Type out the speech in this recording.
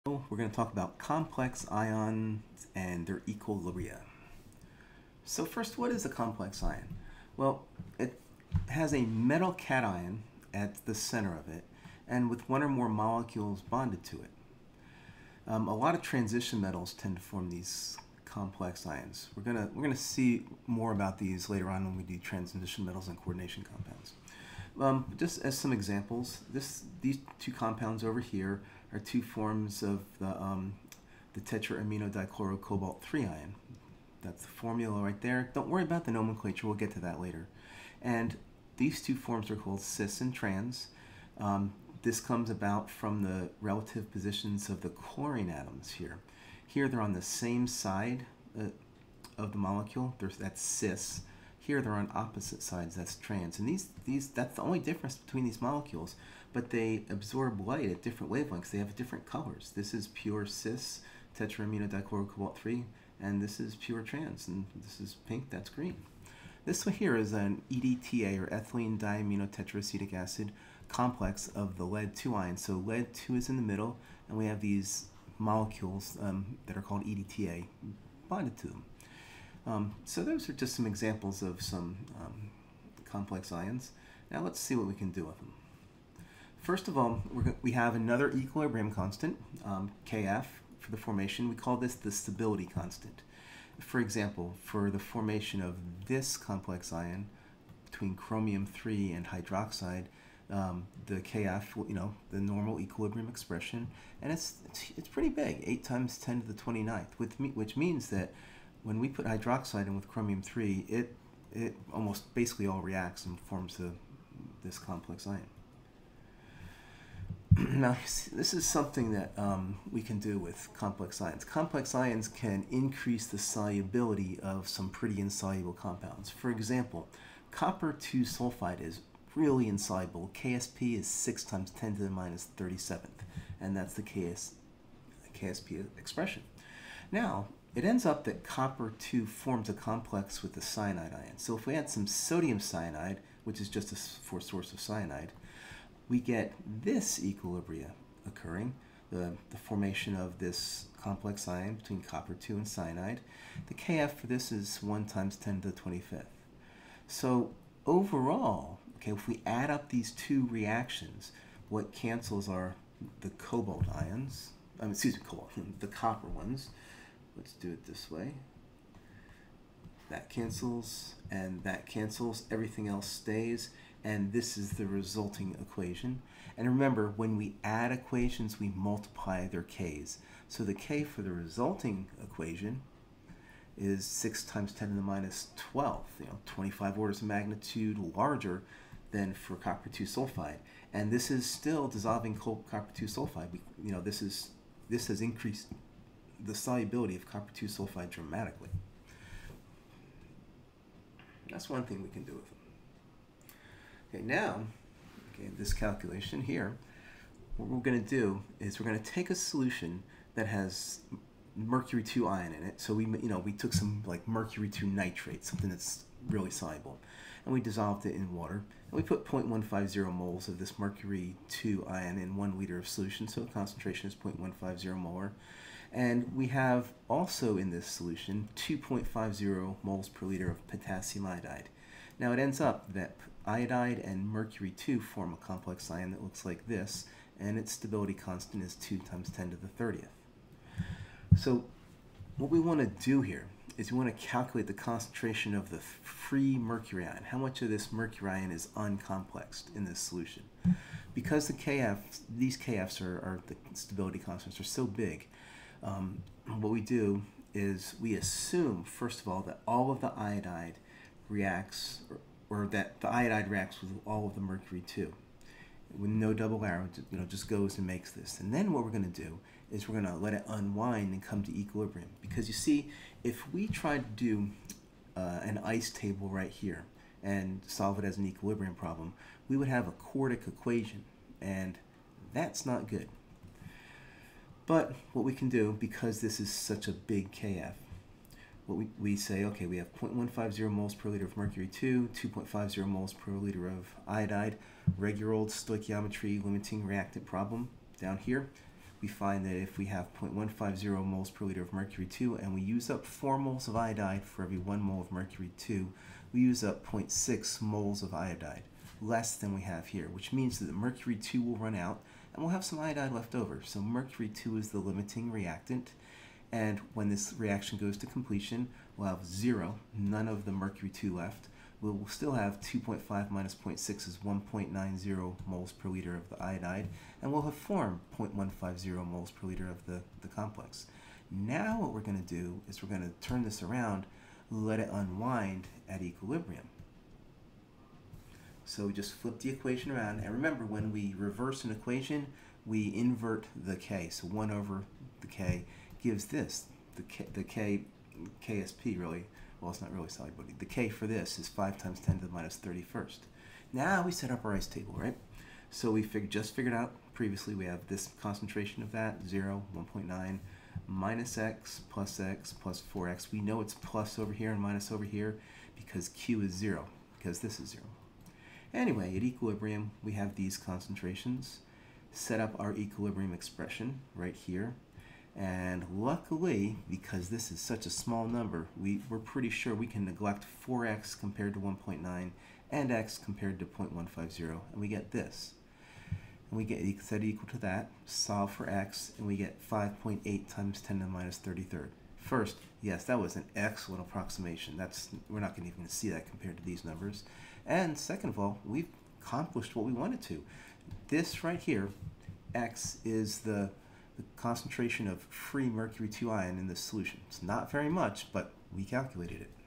We're going to talk about complex ions and their equilibria. So first, what is a complex ion? Well, it has a metal cation at the center of it and with one or more molecules bonded to it. A lot of transition metals tend to form these complex ions. We're gonna see more about these later on when we do transition metals and coordination compounds. Just as some examples, these two compounds over here are two forms of the tetraaminodichlorocobalt-3 ion. That's the formula right there. Don't worry about the nomenclature, we'll get to that later. And these two forms are called cis and trans. This comes about from the relative positions of the chlorine atoms here. Here they're on the same side of the molecule, that's cis. Here they're on opposite sides, that's trans. And that's the only difference between these molecules, but they absorb light at different wavelengths. They have different colors. This is pure cis, tetraaminodichlorocobalt-3, and this is pure trans, and this is pink, that's green. This one here is an EDTA, or ethylene diaminotetraacetic acid complex of the lead-2 ion. So lead-2 is in the middle, and we have these molecules that are called EDTA bonded to them. So those are just some examples of some complex ions. Now let's see what we can do with them. First of all, we have another equilibrium constant, Kf, for the formation. We call this the stability constant. For example, for the formation of this complex ion between chromium-3 and hydroxide, the Kf, the normal equilibrium expression, and it's pretty big, 8 times 10 to the 29th, which means that when we put hydroxide in with chromium-3, it almost basically all reacts and forms this complex ion. Now, this is something that we can do with complex ions. Complex ions can increase the solubility of some pretty insoluble compounds. For example, copper 2 sulfide is really insoluble. KSP is 6 times 10 to the minus 37th, and that's the KSP expression. Now, it ends up that copper 2 forms a complex with the cyanide ion. So if we add some sodium cyanide, which is just a source of cyanide, we get this equilibria occurring, the formation of this complex ion between copper 2 and cyanide. The Kf for this is 1 times 10 to the 25th. So overall, if we add up these two reactions, what cancels are the cobalt ions, the copper ones. Let's do it this way. That cancels, and that cancels. Everything else stays, and this is the resulting equation. And remember, when we add equations, we multiply their k's. So the k for the resulting equation is 6 times 10 to the minus 12, 25 orders of magnitude larger than for copper 2 sulfide. And this is still dissolving copper 2 sulfide. This has increased the solubility of copper 2 sulfide dramatically. That's one thing we can do with them. Okay, now, this calculation here, what we're going to do is we're going to take a solution that has mercury 2 ion in it. So we took some like mercury 2 nitrate, something that's really soluble, and we dissolved it in water. And we put 0.150 moles of this mercury 2 ion in 1 liter of solution, so the concentration is 0.150 molar. And we have also in this solution 2.50 moles per liter of potassium iodide. Now it ends up that iodide and mercury 2 form a complex ion that looks like this, and its stability constant is 2 times 10 to the 30th. So what we want to do here is we want to calculate the concentration of the free mercury ion. How much of this mercury ion is uncomplexed in this solution? Because these KFs are the stability constants are so big, what we do is we assume, first of all, that all of the iodide reacts, or that the iodide reacts with all of the mercury 2. With no double arrow, just goes and makes this. And then what we're going to do is we're going to let it unwind and come to equilibrium. Because you see, if we try to do an ice table right here and solve it as an equilibrium problem, we would have a quartic equation, and that's not good. But what we can do, because this is such a big Kf, what we say, okay, we have 0.150 moles per liter of mercury 2, 2.50 moles per liter of iodide, regular old stoichiometry limiting reactant problem down here. we find that if we have 0.150 moles per liter of mercury 2 and we use up 4 moles of iodide for every 1 mole of mercury 2, we use up 0.6 moles of iodide, less than we have here, which means that the mercury 2 will run out and we'll have some iodide left over. So mercury 2 is the limiting reactant, and when this reaction goes to completion, we'll have 0, none of the mercury 2 left. We'll still have 2.5 minus 0.6 is 1.90 moles per liter of the iodide, and we'll have formed 0.150 moles per liter of the complex. Now what we're going to do is we're going to turn this around, let it unwind at equilibrium. So we just flip the equation around, and remember, when we reverse an equation, we invert the k. So 1 over the k gives this, the k, KSP really. Well, it's not really solubility. The K for this is 5 times 10 to the minus 31st. Now we set up our ice table, right? So we just figured out previously we have this concentration of that, 0, 1.9, minus x plus 4x. We know it's plus over here and minus over here because Q is 0, because this is 0. Anyway, at equilibrium, we have these concentrations. Set up our equilibrium expression right here. And luckily, because this is such a small number, we're pretty sure we can neglect 4x compared to 1.9 and x compared to 0.150, and we get this. And we get set equal to that, solve for x, and we get 5.8 times 10 to the minus 33rd. First, yes, that was an excellent approximation. We're not going to even see that compared to these numbers. And second of all, we've accomplished what we wanted to. This right here, x, is the concentration of free mercury 2 ion in this solution. It's not very much, but we calculated it.